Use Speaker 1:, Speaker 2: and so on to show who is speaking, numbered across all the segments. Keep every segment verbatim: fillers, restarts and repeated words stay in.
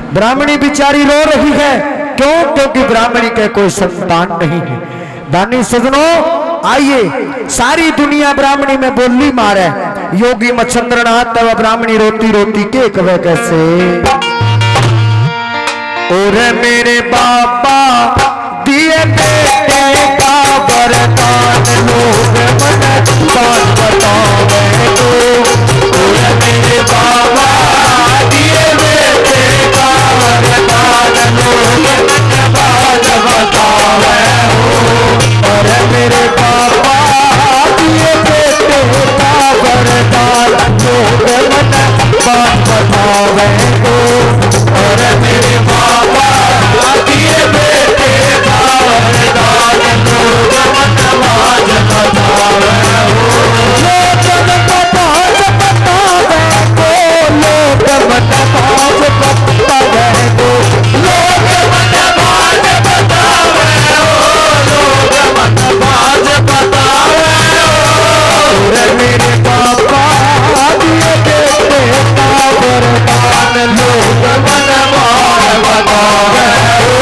Speaker 1: ब्राह्मणी बिचारी रो रही है, क्यों? क्योंकि ब्राह्मणी के कोई संतान नहीं है। दानी सजनों आइए, सारी दुनिया ब्राह्मणी में बोली मारे, योगी मच्छंद्रनाथ तब ब्राह्मणी रोती रोती के कहे कैसे, और मेरे बाबा दिए बेटे का वरदान लोग मन बात बतावे तो, और मेरे बाबा दिए बेटे का वरदान लोग मन बात बतावे हो, और मेरे बाबा दिए बेटे का वरदान लोग मन बात बतावे तो, और मेरे बाबा दिए बेटे का वरदान लोग मन बात बतावे हो, लोग मन बात बतावे को, लोग मन बात बतावे को, लोग मन बात बतावे हो, लोग मन बात बतावे हो, और मेरे बाबा दिए बेटे का वरदान लोग मन बात बतावे हो।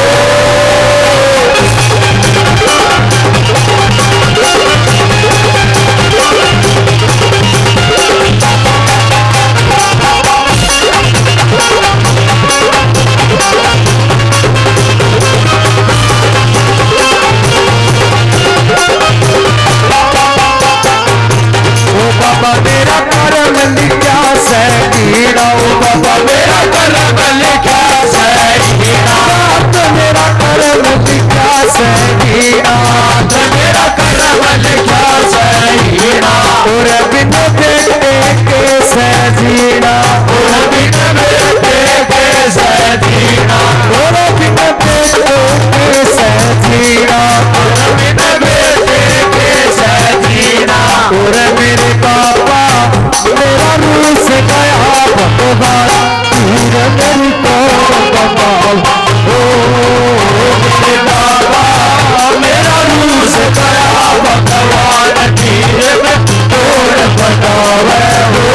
Speaker 1: ओ बाबा मेरा कर्म लिखा से कीड़ा, ओ बाबा मेरा कर्म लिखा से कीड़ा, तो मेरा कर्म लिखा से कीड़ा, तो मेरा कर्म लिखा से कीड़ा, और बिन बेटे के से जीना, और बिन बेटे के से जीना, और बिन बेटे के से जीना, और बिन बेटे के से जीना, और मेरे बाबा मेरा रूह से गया भगवान, तीर मेरी को कमाल, ओ मेरे बाबा मेरा रूह से गया भगवान, तीर में तोड़ बतावे हो।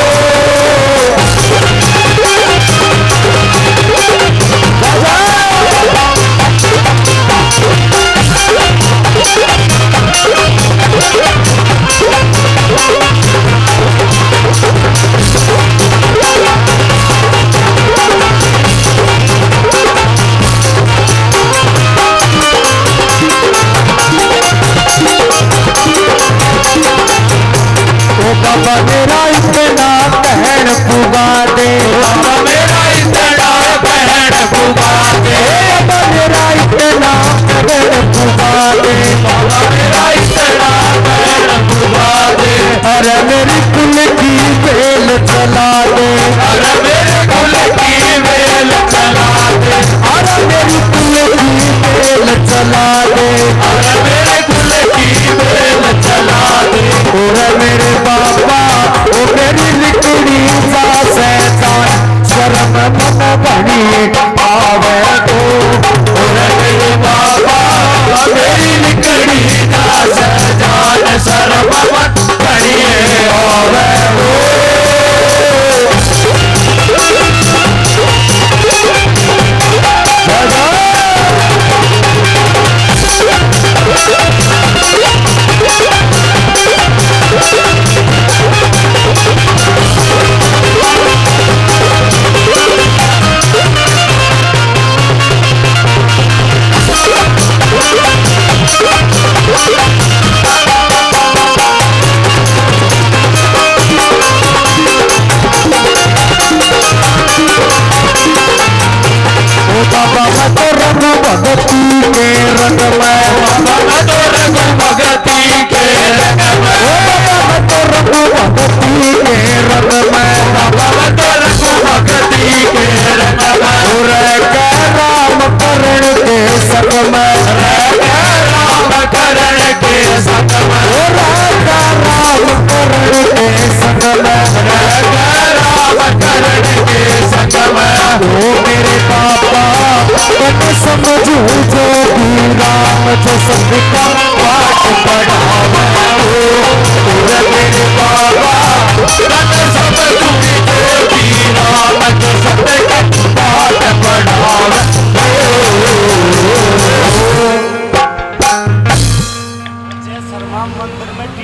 Speaker 1: बाबा मेरा इतना कहन पुगा दे, बाबा मेरा इतना कहन पुगा दे, बाबा मेरा इतना कहन पुगा दे, बाबा मेरा इतना कहन पुगा दे, अरे मेरी कुल की बेल चला दे, अरे मेरे कुल की बेल चला दे, अरे मेरी कुल की बेल चला दे, अरे मेरे कुल की बेल चला दे, और मेरे बाबा ओ मेरी लिखड़ी सा सैतान शर्म मन बनी आवे तो, और मेरे बाबा मेरी लिखड़ी सा सैतान शर्म मन बनी आवे हो। बाबा मैं तो रंग भगती के रंग में, बाबा मैं तो रंग भगती के रंग में, बाबा मैं तो रंग भगती के रंग में, बाबा मैं तो रंग भगती के रंग में, और राम करण के संग में, राम करण के संग में, और राम करण के संग में, राम करण के संग में, ओ मेरे बाबा मैं समझू जो भी राम जो सबका पाठ पढ़ावे हो, मेरे बाबा मैं समझू जो भी राम जो सबका पाठ
Speaker 2: राम मंदिर में